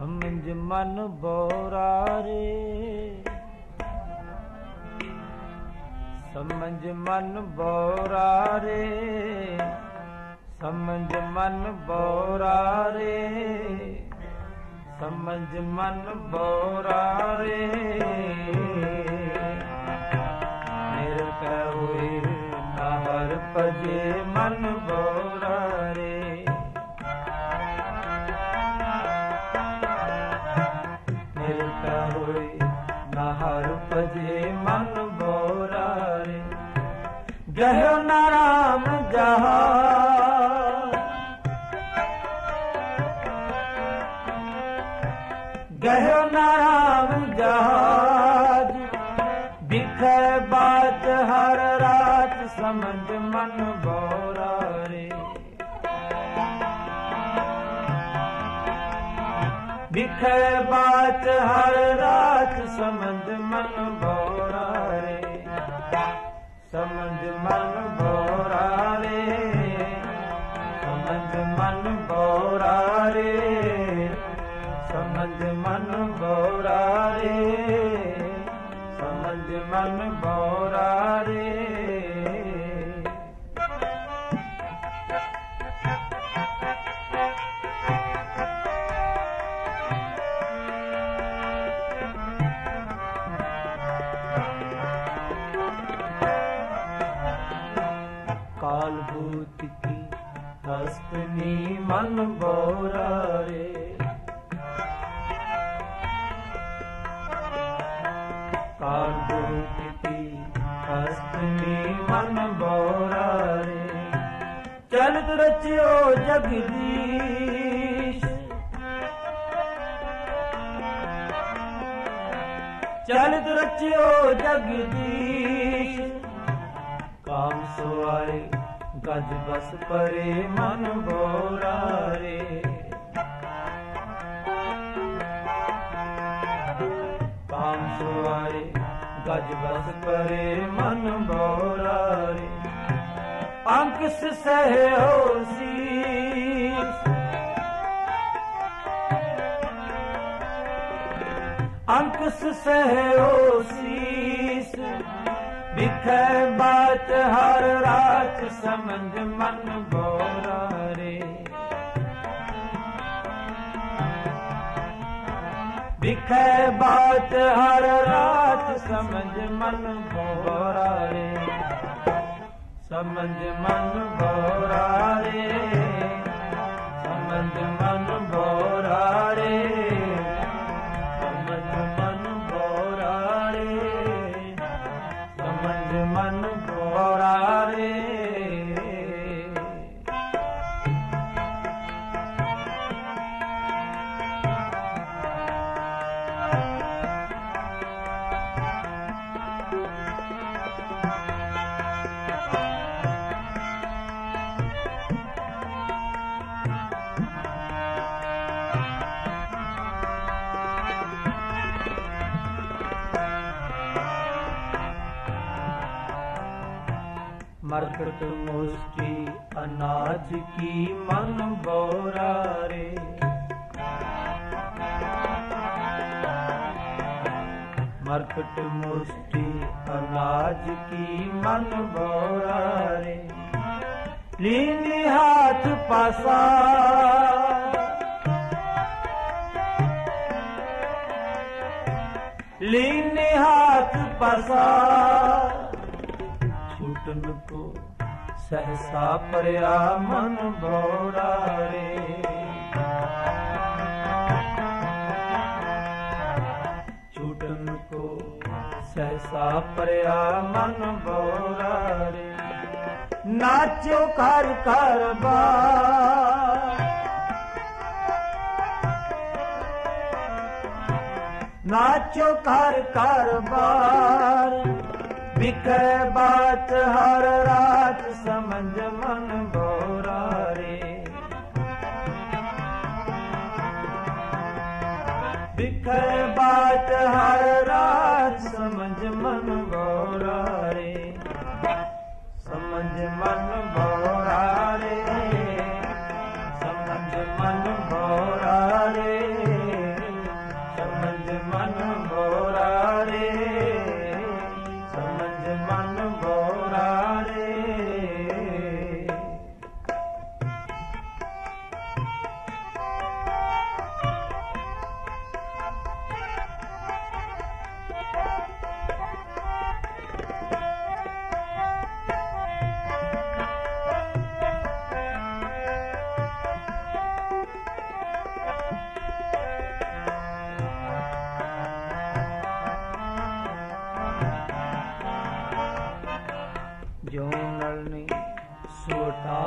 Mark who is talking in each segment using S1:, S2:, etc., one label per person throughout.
S1: समझ मन बोरा रे, समझ मन बोरा रे, समझ मन बोरा रे, समझ मन बोरा रे। निरखै हुए नाहर पजे मन बोरा रे, निरखै हुए नाहर पजे मन बोरा रे। गयो न राम जहाज, गयो न राम जहाज, बिखै बात हर रात समझ मन बोरा रे। बिखै बात हर रात समझ मन बोरा रे, समझ मन बोरा रे, समझ मन बोरा रे, समझ मन बोरा रे, समझ मन बोरा रे। काल भूत की हस्तनी मन बोरा रे, काल भूत की हस्तनी मन बोरा रे। चलत रचियो जगदीश, चलत रचियो जगदीश, काम सुआए गज बस परे मन बोरा रे। काम सुआए गज बस परे मन बोरा रे। अंक सहे हो शीस, अंक सहे हो शीस, बिखै बात हर रात समझ मन बोरा रे। बिखै बात हर रात समझ मन बोरा रे, समझ मन बोरा रे, समझ मन बोरा रे, समझ मन बोरा रे, समझ मन बोरा रे। मरकट मुष्टि अनाज की मन बोरा रे, मरकट मुष्टि अनाज की मन बोरा रे। लीनी हाथ पासा, लीनी हाथ पासा, छूटन को सहसा परया मन बोरा रे। छूटन को सहसा परया मन बोरा रे। नाचो कर बार, नाचो कर बार, बिखै बात हर रात समझ मन बोरा रे। बिखै बात हर रात समझ मन बोरा रे, समझ मन बोरा रे, समझ मन बोरा रे,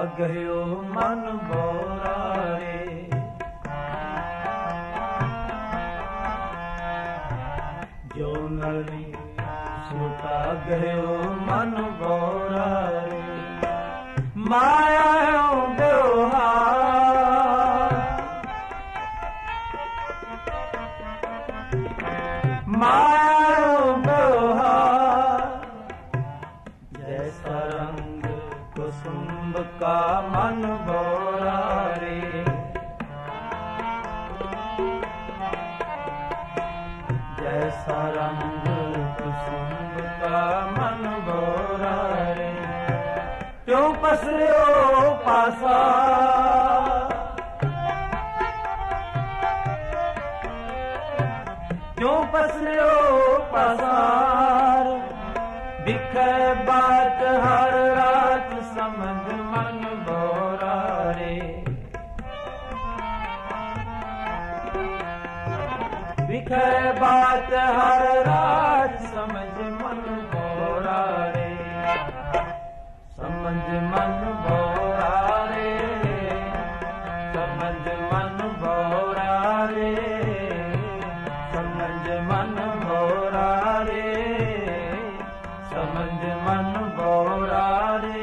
S1: गयो मन भोरा रे। जो नली छूटा गयो मन भोरा रे। माया व्यवहार माया व्यवहार जैसा रंग कुसुम का मन भोरा रे। जैसा रंग कुसुम का मन भोरा रे। क्यों पसरो पासा क्यों पसरो पसार। दिखे बात हर रात समझ मन भोरा रे। दिखे बात हर रात समझ मन भोरा रे। समझ मन भोरा रे। समझ मन भोरा रे। समझ मन भोरा रे। समझ मन भोरा रे।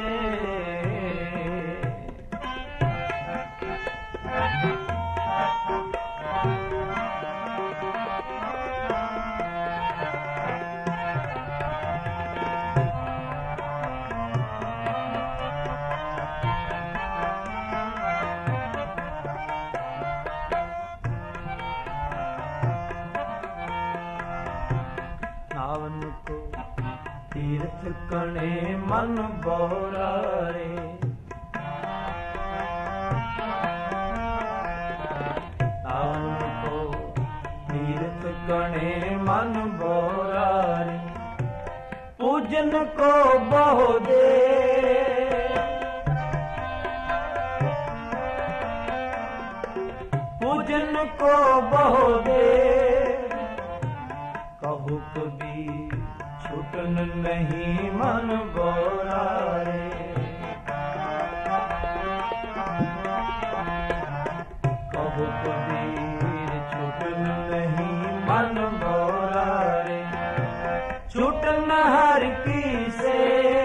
S1: सावन को तीर्थ कणे मन भोरा रे। सावन को तीर्थ कणे मन भोरा रे। पूजन को बहु दे पूजन को बहु दे। कहु कबीर छूटन नहीं मन भोरा रे। कहु कबीर छूटन नहीं मन भोरा रे। छूटन हर की से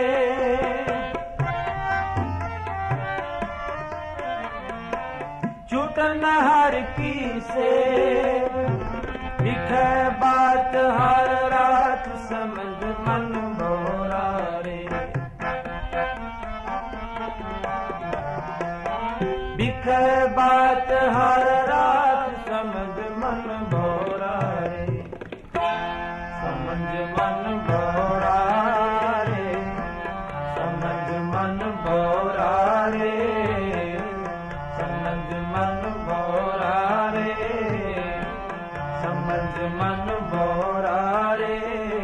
S1: छूटन हर की से। दिखे बात हर रात समझ मन भोरा रे। दिखे बात हर रात समझ मन भोरा रे। समझ मन भोरा रे। समझ मन भोरा रे। समझ मन भोरा रे। समझ मन भोरा रे।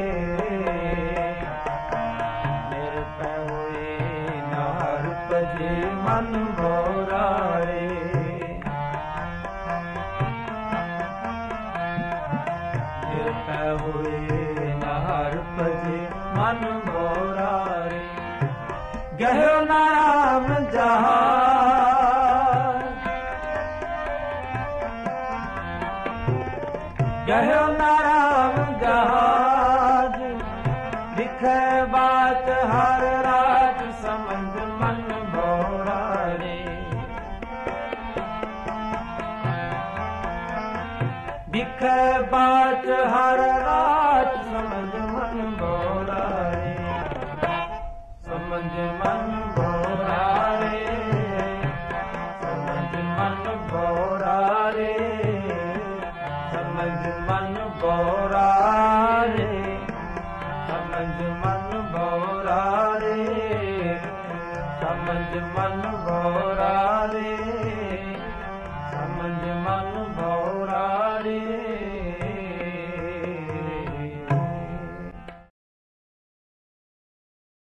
S1: मेरे पे हुए नार पजे मन भोरा रे। मेरे पे हुए नार पजे मन भोरा रे। गयो नाम जहान गयो नाम जहाज। दिखे बात हर रात समझ मन भोरा रे। दिखे बात हर रात समझ मन भोरा रे। समझ मन भोरा रे। समझ मन भोरा रे। समझ मन भोरा रे। समझ मन भोरा रे। समझ मन भोरा